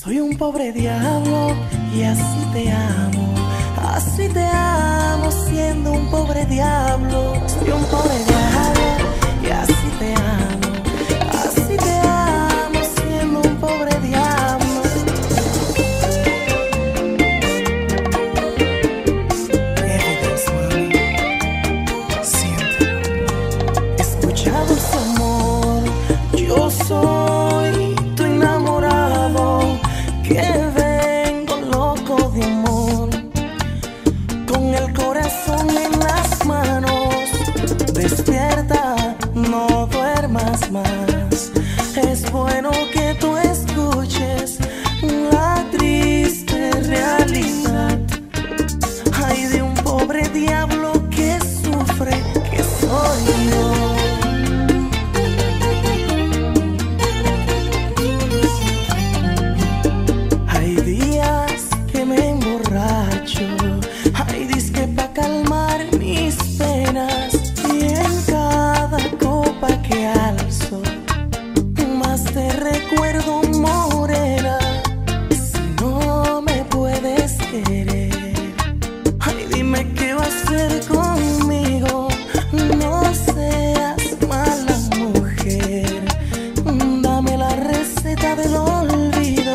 Soy un pobre diablo y así te amo siendo un pobre diablo. Soy un pobre diablo y así te amo siendo un pobre diablo. Evidence, mami, siéntelo. Escuchado su amor, yo soy tu enamorado, que vengo loco de amor, con el corazón en las manos. Despierta, no duermas más. Es bueno que tú escuches la triste realidad. Ay, de un pobre diablo que sufre, que soy yo. Hay días que me emborracho, hay disque pa' calmar mis penas, y en cada copa que alzo más te recuerdo, morena. Si no me puedes querer, ay, dime qué vas a hacer conmigo. No seas mala mujer, dame la receta del olvido.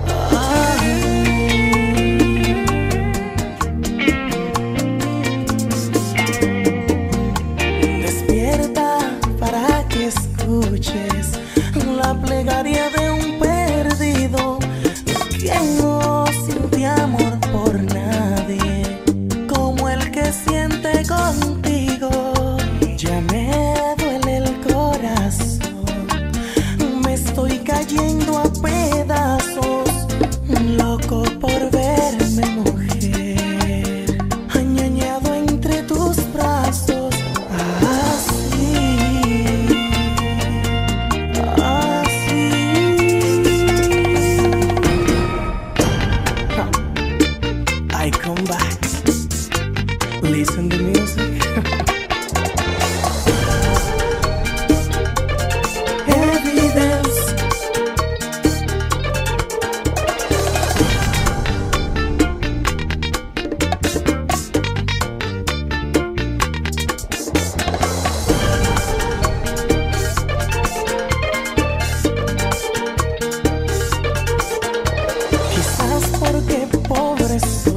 Despierta para que escuches la plegaria de un perdido que no siente amor por nadie como el que siente contigo. Ya me duele el corazón, me estoy cayendo a pedazos, loco por verme mujer, añeñado entre tus brazos. Así, así. I come back. Listen to music. Evidence. Quizás porque pobre soy,